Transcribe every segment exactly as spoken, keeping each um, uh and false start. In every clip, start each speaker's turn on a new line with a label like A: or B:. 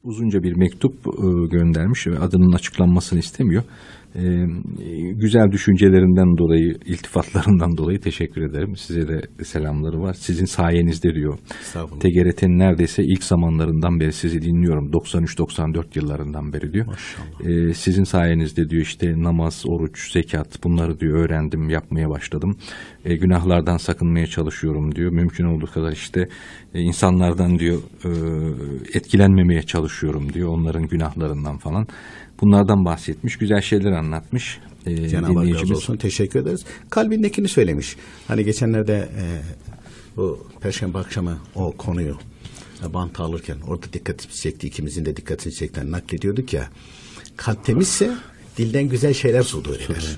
A: uzunca bir mektup e, göndermiş ve adının açıklanmasını istemiyor. E, güzel düşüncelerinden dolayı, iltifatlarından dolayı teşekkür ederim. Size de selamları var. Sizin sayenizde diyor. T G R T'nin neredeyse ilk zamanlarından beri sizi dinliyorum. doksan üç doksan dört yıllarından beri diyor. E, sizin sayenizde diyor işte namaz, oruç, zekat bunları diyor öğrendim, yapmaya başladım. E, günahlardan sakınmaya çalışıyorum diyor. Mümkün olduğu kadar işte e, insanlardan diyor e, etkilenmemeye çalışıyorum diyor. Onların günahlarından falan. Bunlardan bahsetmiş. Güzel şeyler anlatmış. Ee,
B: Cenab-ı Hak razı olsun. Teşekkür ederiz. Kalbindekini söylemiş. Hani geçenlerde e, bu Perşembe akşamı o konuyu e, bant alırken orada dikkatimizi çekti. İkimizin de dikkatini çekten naklediyorduk ya. Kalp temizse dilden güzel şeyler sudur eder.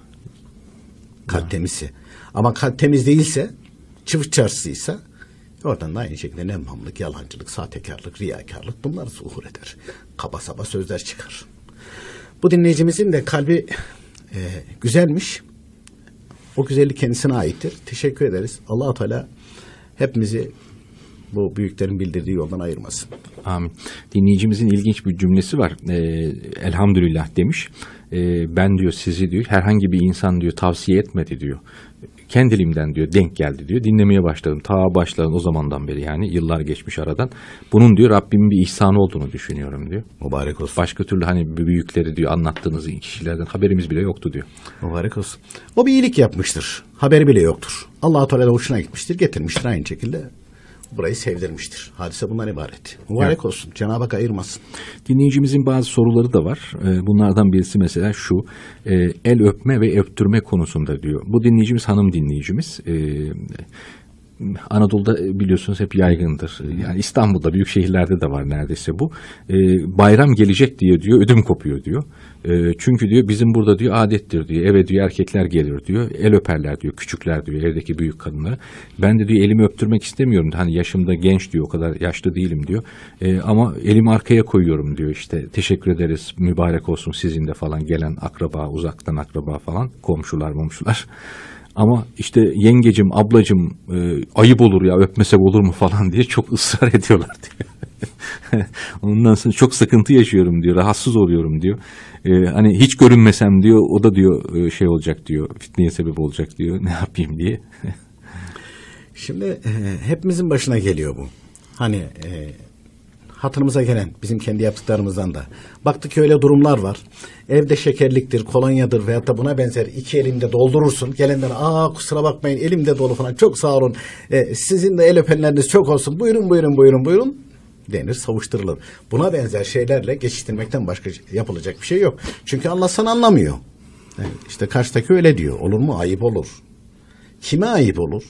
B: Kalp temizse. Ama kalp temiz değilse, çıvık çarşısıysa oradan da aynı şekilde nemhamlık, yalancılık, sahtekarlık, riyakarlık bunlar zuhur eder. Kaba saba sözler çıkar. Bu dinleyicimizin de kalbi e, güzelmiş. O güzellik kendisine aittir. Teşekkür ederiz. Allah-u Teala hepimizi bu büyüklerin bildirdiği yoldan ayırmasın.
A: Amin. Dinleyicimizin ilginç bir cümlesi var. Ee, elhamdülillah demiş. Ee, ben diyor sizi diyor herhangi bir insan diyor tavsiye etmedi diyor. Kendiliğimden diyor denk geldi diyor. Dinlemeye başladım. Ta başladım o zamandan beri yani yıllar geçmiş aradan. Bunun diyor Rabbimin bir ihsanı olduğunu düşünüyorum diyor.
B: Mübarek olsun.
A: Başka türlü hani büyükleri diyor anlattığınız kişilerden haberimiz bile yoktu diyor.
B: Mübarek olsun. O bir iyilik yapmıştır. Haberi bile yoktur. Allah-u Teala da hoşuna gitmiştir. Getirmiştir aynı şekilde. Burayı sevdirmiştir. Hadise bundan ibaret. Mübarek evet. olsun. Cenab-ı Hak ayırmasın.
A: Dinleyicimizin bazı soruları da var. Bunlardan birisi mesela şu. El öpme ve öptürme konusunda diyor. Bu dinleyicimiz hanım dinleyicimiz. Anadolu'da biliyorsunuz hep yaygındır. Yani İstanbul'da büyük şehirlerde de var neredeyse bu. E, bayram gelecek diye diyor ödüm kopuyor diyor. E, çünkü diyor bizim burada diyor adettir diyor. Eve diyor erkekler gelir diyor. El öperler diyor küçükler diyor evdeki büyük kadınları. Ben de diyor elimi öptürmek istemiyorum. Hani yaşımda genç diyor o kadar yaşlı değilim diyor. E, ama elimi arkaya koyuyorum diyor işte. Teşekkür ederiz mübarek olsun sizin de falan gelen akraba uzaktan akraba falan komşular momşular. Ama işte yengecim, ablacım e, ayıp olur ya öpmesek olur mu falan diye çok ısrar ediyorlar diyor. Ondan sonra çok sıkıntı yaşıyorum diyor, rahatsız oluyorum diyor. E, hani hiç görünmesem diyor, o da diyor e, şey olacak diyor, fitneye sebep olacak diyor, ne yapayım diye.
B: Şimdi e, hepimizin başına geliyor bu. Hani e, hatırımıza gelen bizim kendi yaptıklarımızdan da. Baktık ki öyle durumlar var. Evde şekerliktir, kolonyadır veyahut da buna benzer iki elinde doldurursun. Gelenden aa kusura bakmayın elimde dolu falan çok sağ olun. Ee, sizin de el öpenleriniz çok olsun. Buyurun buyurun buyurun buyurun denir savuşturulur. Buna benzer şeylerle geçiştirmekten başka yapılacak bir şey yok. Çünkü Allah sana anlamıyor. Yani işte karşıdaki öyle diyor. Olur mu? Ayıp olur. Kime ayıp olur?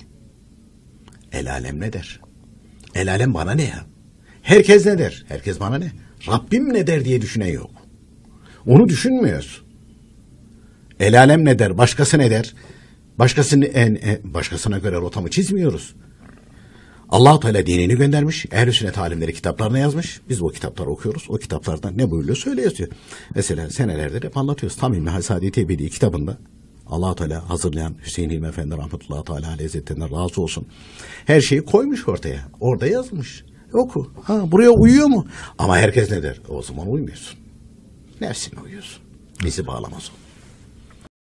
B: El alem ne der? El alem bana ne ya? Herkes ne der? Herkes bana ne? Rabbim ne der diye düşünen yok. Onu düşünmüyoruz. El alem ne der? Başkası ne der? Başkasını, en, en, başkasına göre rotamı çizmiyoruz. Allah-u Teala dinini göndermiş. Ehl-i sünnet alimleri kitaplarına yazmış. Biz o kitapları okuyoruz. O kitaplardan ne buyuruyor söylüyoruz diyor. Mesela senelerdir hep anlatıyoruz. Tam İlmi Hasadi Ebedi kitabında Allah-u Teala hazırlayan Hüseyin İlmi Efendi rahmetullahi teala aleyhi hazretlerinden razı olsun. Her şeyi koymuş ortaya. Orada yazmış. Oku. Ha, buraya uyuyor mu? Ama herkes ne der? O zaman uymuyorsun. Nefsine uyuyorsun. Bizi bağlamaz o.